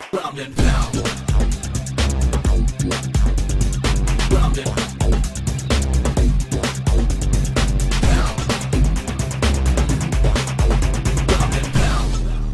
Ground and pound. Ground and pound. Ground and pound.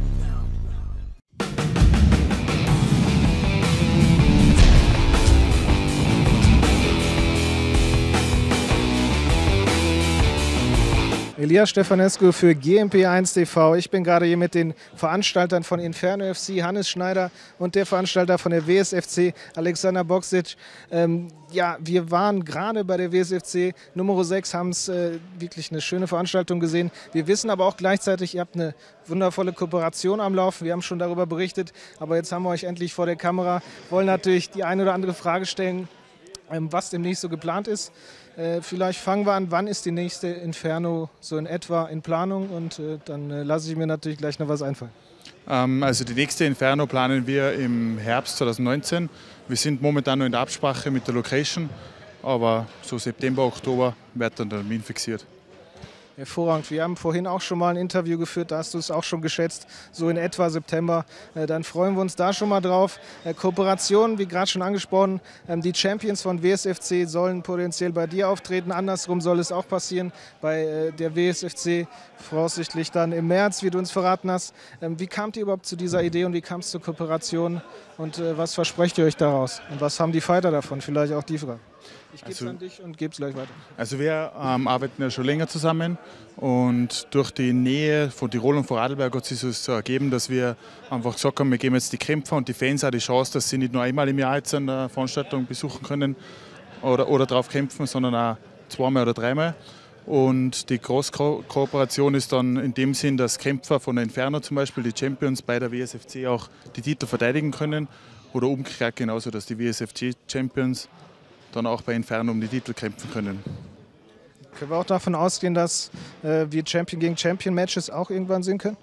Elias Stefanescu für GMP1 TV. Ich bin gerade hier mit den Veranstaltern von Inferno FC, Hannes Schneider, und der Veranstalter von der WSFC, Alexander Boksic. Ja, wir waren gerade bei der WSFC Nummer 6, haben es wirklich eine schöne Veranstaltung gesehen. Wir wissen aber auch gleichzeitig, ihr habt eine wundervolle Kooperation am Laufen. Wir haben schon darüber berichtet, aber jetzt haben wir euch endlich vor der Kamera, wollen natürlich die eine oder andere Frage stellen, was demnächst so geplant ist. Vielleicht fangen wir an, wann ist die nächste Inferno so in etwa in Planung, und dann lasse ich mir natürlich gleich noch was einfallen. Also die nächste Inferno planen wir im Herbst 2019. Wir sind momentan noch in der Absprache mit der Location, aber so September, Oktober wird dann der Termin fixiert. Hervorragend. Wir haben vorhin auch schon mal ein Interview geführt, da hast du es auch schon geschätzt, so in etwa September. Dann freuen wir uns da schon mal drauf. Kooperation, wie gerade schon angesprochen, die Champions von WSFC sollen potenziell bei dir auftreten. Andersrum soll es auch passieren bei der WSFC, voraussichtlich dann im März, wie du uns verraten hast. Wie kamt ihr überhaupt zu dieser Idee und wie kam es zur Kooperation und was versprecht ihr euch daraus? Und was haben die Fighter davon? Vielleicht auch die Frage. Ich gebe es an dich und gebe es gleich weiter. Also wir arbeiten ja schon länger zusammen, und durch die Nähe von Tirol und von Radlberg hat sich so ergeben, dass wir einfach gesagt haben, wir geben jetzt die Kämpfer und die Fans auch die Chance, dass sie nicht nur einmal im Jahr jetzt eine Veranstaltung besuchen können oder drauf kämpfen, sondern auch zweimal oder dreimal. Und die Großkooperation ist dann in dem Sinn, dass Kämpfer von der Inferno zum Beispiel, die Champions bei der WSFC, auch die Titel verteidigen können, oder umgekehrt genauso, dass die WSFC-Champions dann auch bei Inferno um die Titel kämpfen können. Können wir auch davon ausgehen, dass wir Champion gegen Champion Matches auch irgendwann sehen können?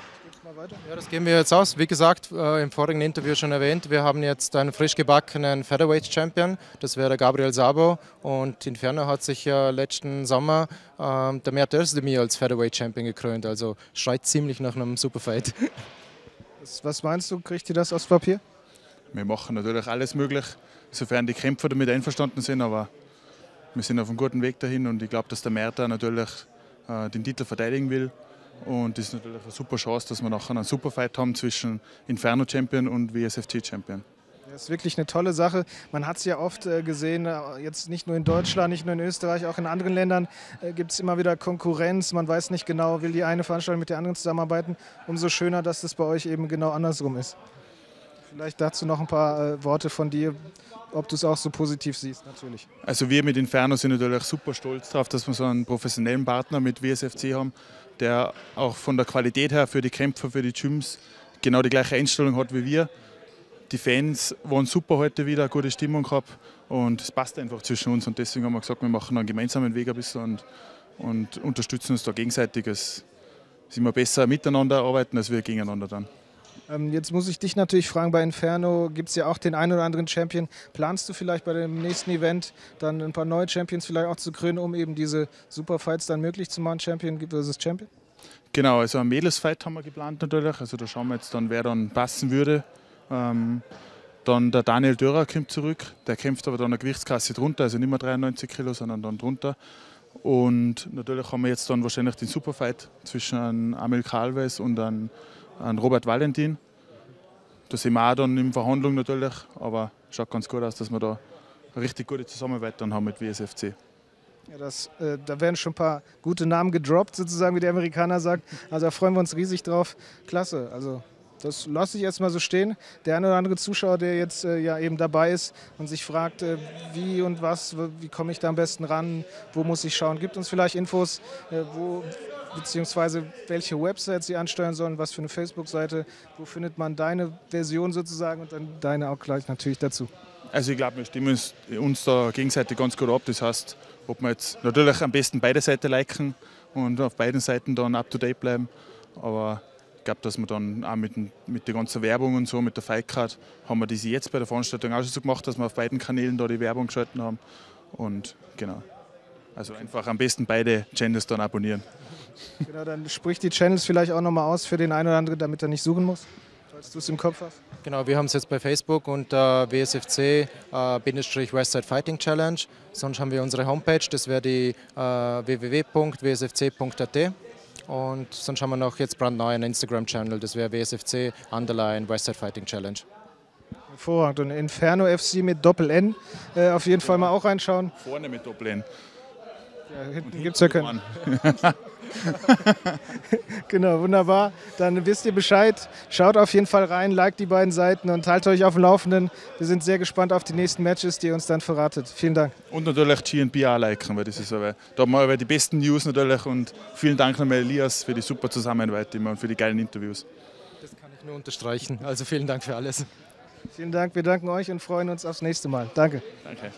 Ja, das gehen wir jetzt aus. Wie gesagt, im vorigen Interview schon erwähnt, wir haben jetzt einen frisch gebackenen Featherweight Champion, das wäre Gabriel Szabo, und Inferno hat sich ja letzten Sommer der Mert Özdemir als Featherweight Champion gekrönt, also schreit ziemlich nach einem Superfight. Was meinst du, kriegt ihr das aufs Papier? Wir machen natürlich alles möglich, sofern die Kämpfer damit einverstanden sind, aber wir sind auf einem guten Weg dahin, und ich glaube, dass der Mert natürlich den Titel verteidigen will, und das ist natürlich eine super Chance, dass wir nachher einen Superfight haben zwischen Inferno Champion und WSFC Champion. Das ist wirklich eine tolle Sache. Man hat es ja oft gesehen, jetzt nicht nur in Deutschland, nicht nur in Österreich, auch in anderen Ländern gibt es immer wieder Konkurrenz. Man weiß nicht genau, will die eine Veranstaltung mit der anderen zusammenarbeiten. Umso schöner, dass das bei euch eben genau andersrum ist. Vielleicht dazu noch ein paar Worte von dir, ob du es auch so positiv siehst, natürlich. Also wir mit Inferno sind natürlich super stolz darauf, dass wir so einen professionellen Partner mit WSFC haben, der auch von der Qualität her für die Kämpfer, für die Gyms genau die gleiche Einstellung hat wie wir. Die Fans waren super heute wieder, eine gute Stimmung gehabt, und es passt einfach zwischen uns, und deswegen haben wir gesagt, wir machen einen gemeinsamen Weg ein bisschen und unterstützen uns da gegenseitig. Es ist immer besser miteinander arbeiten, als wir gegeneinander dann. Jetzt muss ich dich natürlich fragen, bei Inferno gibt es ja auch den einen oder anderen Champion. Planst du vielleicht bei dem nächsten Event dann ein paar neue Champions vielleicht auch zu krönen, um eben diese Superfights dann möglich zu machen, Champion versus Champion? Genau, also ein Mädelsfight haben wir geplant natürlich, also da schauen wir jetzt dann, wer dann passen würde. Dann der Daniel Dörrer kommt zurück, der kämpft aber dann eine Gewichtsklasse drunter, also nicht mehr 93 Kilo, sondern dann drunter. Und natürlich haben wir jetzt dann wahrscheinlich den Superfight zwischen Amel Calves und an Robert Valentin. Da sind wir auch dann in Verhandlung natürlich, aber es schaut ganz gut aus, dass wir da eine richtig gute Zusammenarbeit dann haben mit WSFC. Ja, da werden schon ein paar gute Namen gedroppt, sozusagen, wie der Amerikaner sagt. Also da freuen wir uns riesig drauf. Klasse, also das lasse ich jetzt mal so stehen. Der eine oder andere Zuschauer, der jetzt ja eben dabei ist und sich fragt, wie und was, wie komme ich da am besten ran, wo muss ich schauen, gibt uns vielleicht Infos, beziehungsweise welche Websites sie ansteuern sollen, was für eine Facebook-Seite, wo findet man deine Version sozusagen und dann deine auch gleich natürlich dazu. Also ich glaube, wir stimmen uns da gegenseitig ganz gut ab. Das heißt, ob wir jetzt natürlich am besten beide Seiten liken und auf beiden Seiten dann up-to-date bleiben, aber ich glaube, dass wir dann auch mit der ganzen Werbung und so, mit der Fightcard, haben wir diese jetzt bei der Veranstaltung auch schon so gemacht, dass wir auf beiden Kanälen da die Werbung geschalten haben. Und genau. Also einfach am besten beide Channels dann abonnieren. Genau, dann sprich die Channels vielleicht auch nochmal aus für den einen oder anderen, damit er nicht suchen muss. falls du es im Kopf hast. Genau, wir haben es jetzt bei Facebook unter WSFC-Westside Fighting Challenge. Sonst haben wir unsere Homepage, das wäre die www.wsfc.at. Und sonst haben wir noch jetzt brandneu einen Instagram-Channel, das wäre WSFC_Westside Fighting Challenge. Hervorragend. Und Inferno FC mit Doppel-N. Auf jeden Fall mal auch reinschauen. Vorne mit Doppel-N. Ja, hinten gibt es ja keinen. Genau, wunderbar. Dann wisst ihr Bescheid. Schaut auf jeden Fall rein, liked die beiden Seiten und haltet euch auf dem Laufenden. Wir sind sehr gespannt auf die nächsten Matches, die ihr uns dann verratet. Vielen Dank. Und natürlich GNP auch liken, weil das ist so, da haben wir die besten News natürlich. Und vielen Dank nochmal Elias für die super Zusammenarbeit immer und für die geilen Interviews. Das kann ich nur unterstreichen. Also vielen Dank für alles. Vielen Dank, wir danken euch und freuen uns aufs nächste Mal. Danke. Danke.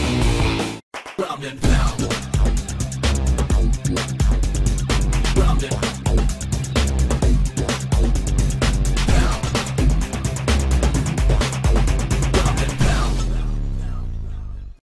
Ground and pound. Ground and